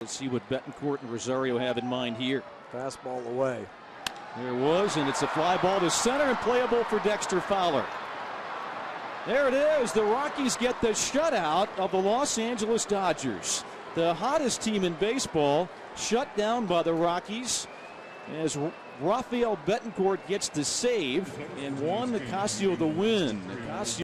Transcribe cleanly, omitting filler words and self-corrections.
Let's see what Betancourt and Rosario have in mind here. Fastball away. There it was, and it's a fly ball to center and playable for Dexter Fowler. There it is. The Rockies get the shutout of the Los Angeles Dodgers. The hottest team in baseball shut down by the Rockies as Rafael Betancourt gets the save and Juan Nicasio the win. Nicasio